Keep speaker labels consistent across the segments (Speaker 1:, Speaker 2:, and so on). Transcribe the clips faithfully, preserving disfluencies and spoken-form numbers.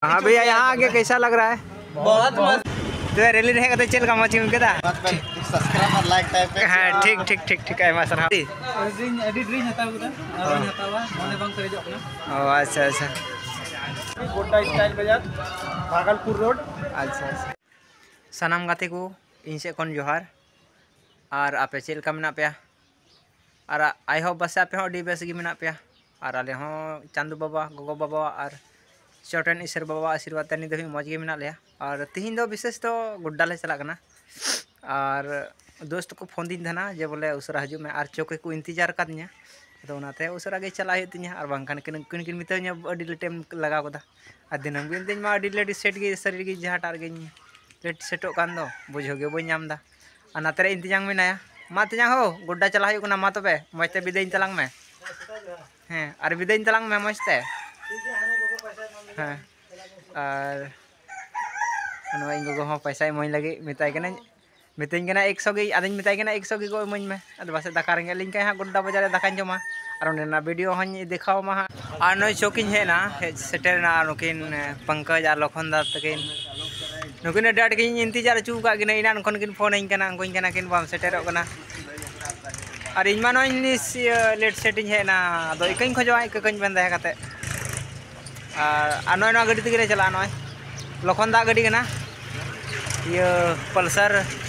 Speaker 1: हाँ भैया, यहाँ आके कैसा लग रहा है?
Speaker 2: बहुत मस्त।
Speaker 1: तो रैली रहेगा तो चल का मची में क्या?
Speaker 2: सब्सक्राइब और लाइक टाइप पे।
Speaker 1: हाँ ठीक ठीक ठीक ठीक है मासर। हाँ
Speaker 2: एडिट रीन हटाओ उधर और हटावा मोने बंग करे जो अपना।
Speaker 1: ओ अच्छा अच्छा।
Speaker 2: गोड्डा स्टाइल बाजार भागलपुर रोड।
Speaker 1: अच्छा अच्छा। सानाम गाते को इन से कौन जोहार और आपे चल का मेना पे और आई होप बस आपे हो डी बेस गी मेना पे और आले हो चांदू बाबा गोगो बाबा और चौटन ईश्वर बाबा आशीर्वाद तनी दो मौज गे मेना लिया और तीन दो विशेष तो गुड्डा ले चला करना और दोस्त को फोन दिन था जे बोले उसरा हजू में और चौके को इंतजार कर दिया तो उनाते उसरा गे चला तिया और बांखान किन किन किन मितोኛ अडी टाइम लगा कोदा और दिनम दिन दिन मा अडी लेट सेट गे शरीर गे जहाँ टार गे लेट सेटो कान दो बुझो गे बई नाम दा और नाते इंतजांग मेनाया मा तिया हो गुड्डा चला हुई कना मा तबे मजते बिदाई तलांग में हैं और बिदाई तलांग में मजते हाँ और इन गोगो हो पैसा इमाई लगे मिताई कना मिताई कना एक सौ गे आदिन मिताई कना एक सौ गे गो इमाई में अद बस दाका रेंगे लिंग का हाँ गुड्डा बाजार दाका जमा और उन्हें वीडियो हन दिखाओ मा और नई चौकिन है ना सेटर ना नुकिन पंकज और लखन दा तकिन नुकिन डाट के इंतजार चू का गिना इना नुकन किन फोन इन कना अंकुन कना किन बाम सेटर कना और इन मानो इनिस लेट सेटिंग है ना दो इकन खोजवा इकन बंदा कते और नय ना गाड़ी तक चला नय लखन दा गाड़ी कना ये पल्सर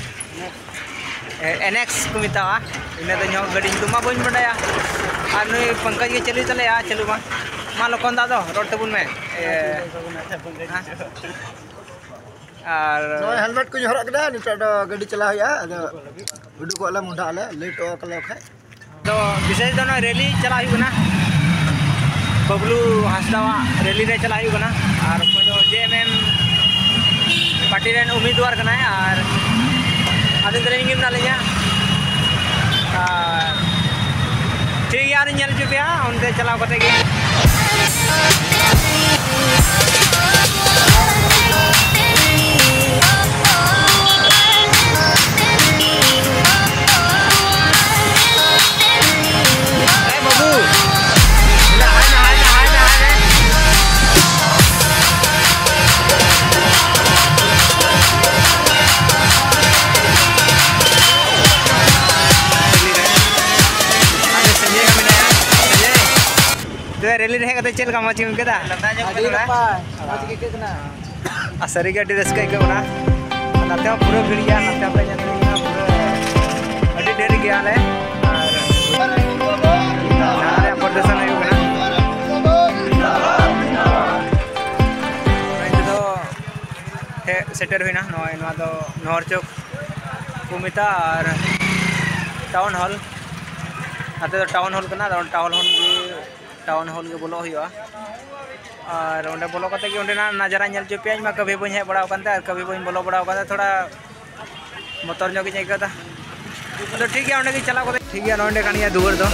Speaker 1: एनएक्स को मितावा इन दो गाड़ी तुमा बन बडाया और नई पंकज के चलू तले चलू मा मा लखन दा दो रोड तबुन में और
Speaker 2: हेलमेट को हरक दा निता दो गाड़ी चला हुआ अदो उडुक वाला मुंडा ले लेट ओकले खाय
Speaker 1: तो विशेष दो रैली चला हुई ना बबलू हासदावा रैली रे चला हुई ना और जो जेएमएम पार्टी रेन उम्मीदवार कना है और आदिन ट्रेनिंग में नालिया और ठीक यार नेल जुपिया उनते चलाव कते गे रैली रहेगा तो चल का मची में क्या सरी के रस्क ना नाते पूरा भीड़ गया नाते पूरा ढेर गया प्रदर्शन सेटर हुई ना नहर चौक को मिता और टाउन हॉल नाते टाउन हॉल करना टाउन हॉल टाउन हॉल के बोलो हुआ और उन्हें बोलो करते कि उन्हें नजारा नल चुपिया मैं कभी बी हेज बड़ा और कभी बी बोलो बड़ा थोड़ा बतर जो आइका तो ठीक है उन्हें चला ठीक है नोडे कान दुआर दो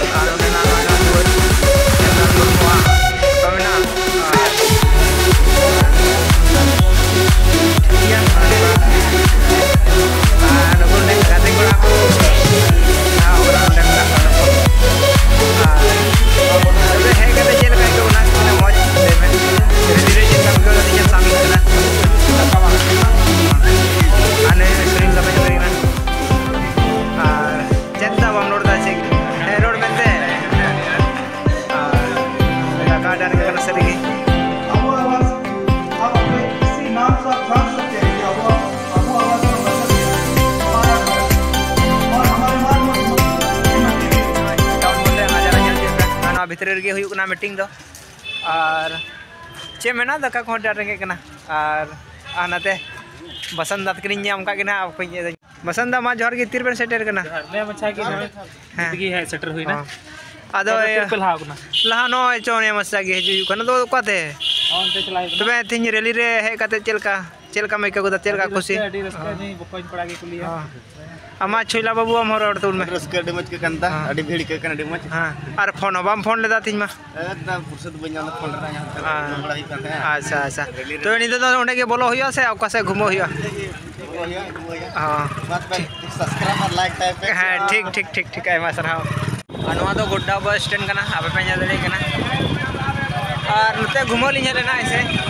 Speaker 1: भितर रे मीटिंग दो और चे मेना दाका को डार रेंगे कना और आनाते बसंत दात किन नाम का ना बसंत मा जोहर के तीर बेन सेटर कना ले मछा की जिंदगी है सेटर हुई ना आदो लहा नो चोने मसा गे हजू कना दो काते ऑन ते चला तबे थिन रैली रे हे काते चलका चलका मैं का चलका खुशी अडी रस्का नहीं बकोइन पड़ा के कुलिया अमा छोइला बाबू हम रोड तुल में रस्का डिमच के कंता अडी भीड़ के कना डिमच हां और फोन बम फोन लेदा थिन मा एकदम फुर्सत बन जाला फोन रा यहां बड़ा ही कंता अच्छा अच्छा तो नि तो ओंडे के बोलो होया से ओका से घुमो होया हां बात भाई सब्सक्राइब और लाइक टाइप पे हां ठीक ठीक ठीक ठीक है मासर हां अनवा तो गुड्डा बस स्टैंड कना आपे पे दे कना और नते घुमो लिया लेना ऐसे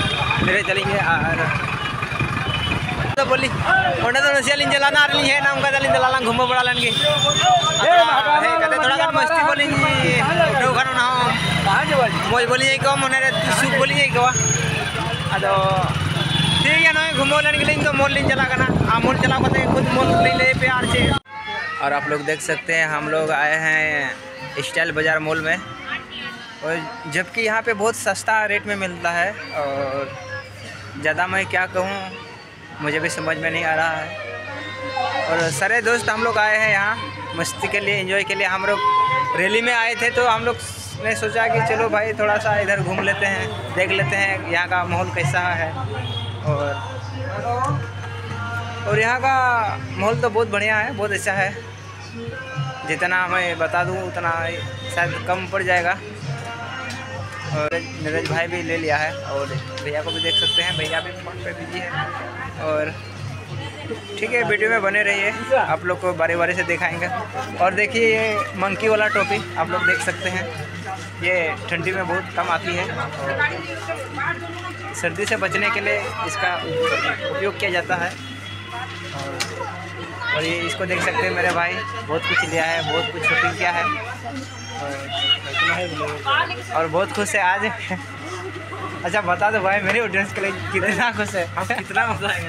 Speaker 1: मेरे चलेंगे और तो बोली ओंडे तो नसियालिन चलाना आर लिन हेना उनका दलिन दलालां घुमो बड़ा लन गे हे कते थोड़ा गान मस्ती बोली उठो खान ना मोज बोली को मने रे सुख बोली को आदो ठीक है ना घुमो लन गे तो मोल लिन चला करना आ मोल चला कते खुद मोल ले ले पे आर छे। और आप लोग देख सकते हैं हम लोग आए हैं स्टाइल बाज़ार मॉल में, और जबकि यहाँ पे बहुत सस्ता रेट में मिलता है। और ज़्यादा मैं क्या कहूँ मुझे भी समझ में नहीं आ रहा है। और सारे दोस्त हम लोग आए हैं यहाँ मस्ती के लिए, एंजॉय के लिए। हम लोग रैली में आए थे तो हम लोग ने सोचा कि चलो भाई थोड़ा सा इधर घूम लेते हैं, देख लेते हैं यहाँ का माहौल कैसा है। और और यहाँ का माहौल तो बहुत बढ़िया है, बहुत अच्छा है। जितना मैं बता दूँ उतना शायद कम पड़ जाएगा। और नीरज भाई भी ले लिया है और भैया को भी देख सकते हैं, भैया भी फोन पे बिजी है। और ठीक है, वीडियो में बने रहिए, आप लोग को बारी बारी से दिखाएंगे। और देखिए ये मंकी वाला टोपी आप लोग देख सकते हैं, ये ठंडी में बहुत कम आती है। सर्दी से बचने के लिए इसका उपयोग किया जाता है। और ये इसको देख सकते हैं मेरे भाई, बहुत कुछ लिया है, बहुत कुछ शॉपिंग किया है और बहुत खुश है आज। अच्छा बता दो भाई मेरे ऑडियंस के लिए कितना खुश है, कितना मजा आएगा।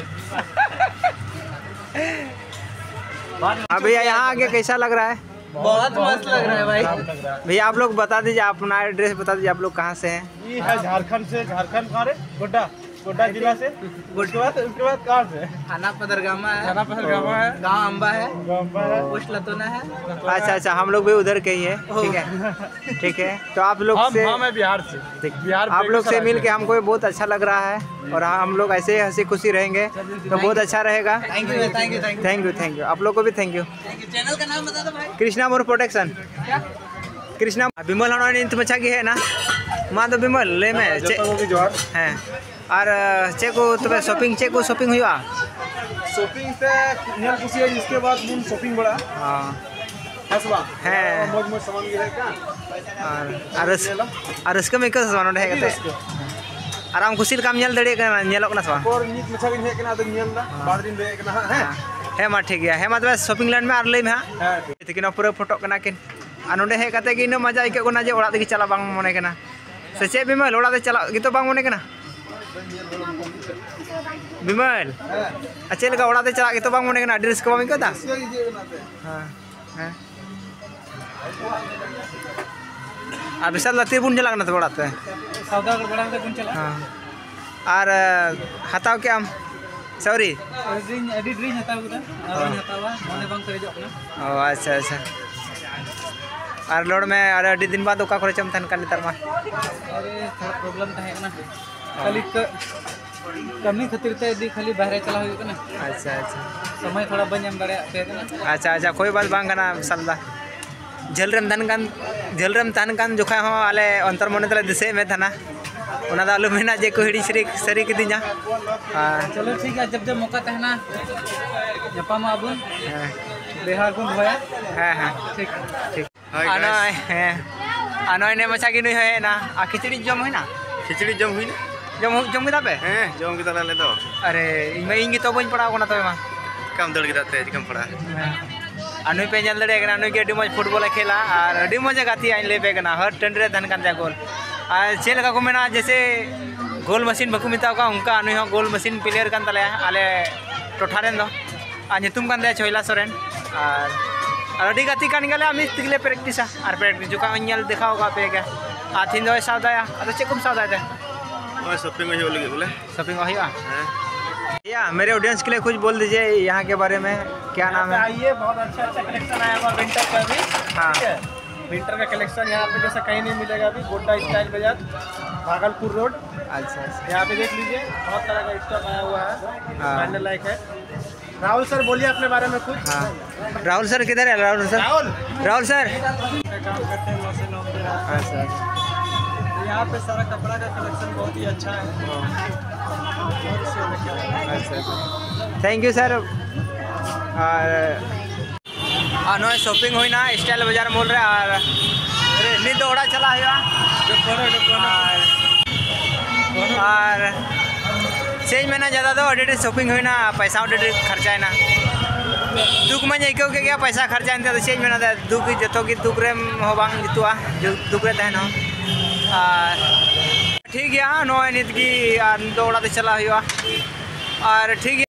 Speaker 1: हाँ भैया, यहाँ आके कैसा लग रहा है?
Speaker 3: बहुत मस्त लग रहा है भाई।
Speaker 1: भैया आप लोग बता दीजिए, अपना एड्रेस बता दीजिए, आप लोग कहाँ से हैं?
Speaker 3: ये है झारखंड से, झारखंड कहाँ रे? गोड्डा, गोड्डा जिला से। उसके बाद उसके बाद कहाँ से?
Speaker 2: थाना पदरगामा है,
Speaker 3: थाना पहलगामा है,
Speaker 2: गांव अंबा है,
Speaker 3: गांव है,
Speaker 2: पोस्ट लतोना है।
Speaker 1: अच्छा अच्छा, हम लोग भी उधर के ही है। ठीक है ठीक है, तो आप लोग
Speaker 3: हम
Speaker 1: से
Speaker 3: हम है बिहार से। बिहार
Speaker 1: आप लोग से मिल के हमको भी बहुत अच्छा लग रहा है। और हम लोग ऐसे ही हंसी खुशी रहेंगे तो बहुत अच्छा रहेगा।
Speaker 2: Thank you thank you thank
Speaker 1: thank you thank you, आप लोग को भी थैंक यू।
Speaker 2: यू। चैनल का नाम बता दो भाई।
Speaker 1: Krishna more protection. कृष्णा विमल हमारे इंत मचा की है ना माँ तो विमल ले में
Speaker 3: जोहार
Speaker 1: हैं। और चे को तो शॉपिंग चे को शॉपिंग हुआ
Speaker 3: शॉपिंग से नियल खुशी है। इसके बाद मुन शॉपिंग बड़ा
Speaker 1: हाँ
Speaker 3: हसबा
Speaker 1: है।
Speaker 3: मौज मौज सामान गिरे का
Speaker 1: और अरस अरस का मेकअप सामान उठे कहते आराम खुशी काम नेल दड़े का नेलोक ना सवा
Speaker 3: और नीत मछा बिन है केना तो नियल दा बाद दिन दे केना है
Speaker 1: है मा ठीक गया है मा तबे शॉपिंग लैंड में आर लई में हां
Speaker 3: हां
Speaker 1: तिकिन पूरा फोटो कना किन आ नोडे हे कते कि इन मजा आइके कोना जे ओड़ा दे चला बांग मने कना से चे बिमल ओड़ा दे चला गितो बांग मने कना बिमल अच्छा लगा ओड़ा दे चला गितो बांग मने कना एड्रेस को बांग को दा हां हां आ विशाल लती बुन चला कना तो ओड़ा ते
Speaker 2: सौदागर बड़ा से बुन चला।
Speaker 1: हां और हताव के आम सॉरी
Speaker 2: ड्रिंक एडी ड्रिंक हताव गुदा और हतावा मने बांग करे जकना।
Speaker 1: ओ अच्छा अच्छा और लोड में और अड़ी दिन बाद ओका करे चम तन का नेतर मा
Speaker 2: अरे थोड़ा प्रॉब्लम था है ना खाली कमी खातिर ते दी खाली बाहर चला हो ना।
Speaker 1: अच्छा अच्छा
Speaker 2: समय थोड़ा बन एम दड़े पे ना।
Speaker 1: अच्छा अच्छा कोई बात बांग कना सल्दा झलरम तन कान झलरम तन कान जोखा हो आले अंतर मने तले दिसे में थाना ओना दा आलू मेना जे को हिड़ी सरी सरी किदिया। हां
Speaker 2: चलो ठीक है, जब जब मौका तहना जपामा अबुन बिहार को होया।
Speaker 1: हां हां
Speaker 2: ठीक
Speaker 1: ठीक आना है आना ने मचा कि नहीं है ना आ खिचड़ी जम है ना
Speaker 3: खिचड़ी जम हुई ना
Speaker 1: जम जम किदा पे
Speaker 3: हैं जम के तला ले दो
Speaker 1: अरे मैं इंगी तो बन पड़ा कोना तो मा
Speaker 3: कम दड़ के दाते कम पड़ा
Speaker 1: अनुई पे जल दड़े कना अनुई के अडी मज फुटबॉल खेला और अडी मजा गाती आई ले पे कना हर टंड रे धन कान जा गोल और चेल का को मेना जैसे गोल मशीन बकु मिता का उनका अनुई हो गोल मशीन प्लेयर कान तले आले टोठा रेन दो आ नितुम कान दे छोइला सोरेन और और अडी गाती कान गेले आमी तिगले प्रैक्टिसा और प्रैक्टिस जो का अनल दिखाओ का पे के आथिन दो सावदाया अरे चेकुम सावदाया थे
Speaker 3: और शॉपिंग में हो लगे बोले
Speaker 1: शॉपिंग हुआ
Speaker 3: हैं
Speaker 1: भैया मेरे ऑडियंस के लिए कुछ बोल दीजिए यहाँ के बारे में, क्या नाम है?
Speaker 2: आइए, बहुत अच्छा अच्छा कलेक्शन आया हुआ विंटर का भी।
Speaker 1: हाँ
Speaker 2: ठीक है, विंटर का कलेक्शन यहाँ पे जैसा कहीं नहीं मिलेगा अभी। गोड्डा स्टाइल बाजार, भागलपुर रोड।
Speaker 1: अच्छा अच्छा
Speaker 2: यहाँ पे देख लीजिए बहुत तरह का स्टॉक आया हुआ है,
Speaker 1: हाँ।
Speaker 2: मानने लायक है। राहुल सर बोलिए अपने बारे में कुछ।
Speaker 1: हाँ राहुल सर किधर है? राहुल सर
Speaker 2: राहुल
Speaker 1: राहुल सर
Speaker 2: काम करते हैं नौ से नौ बजे रात।
Speaker 1: अच्छा अच्छा
Speaker 2: यहाँ पे सारा कपड़ा का कलेक्शन बहुत ही अच्छा है।
Speaker 1: अच्छा थैंक यू सर। और नो शॉपिंग हुई ना स्टाइल बाजार मोल रहे और नी दौड़ा चला हुआ और सेज में ज़्यादा तो अड़ी शॉपिंग होना पैसा अड़ी खर्चाना दुख में आइकव के गया पैसा खर्चा तो सेज में दुख जो दुख रे जितुआ दुख रे तहन ठीक है नो नित की चला और ठीक है।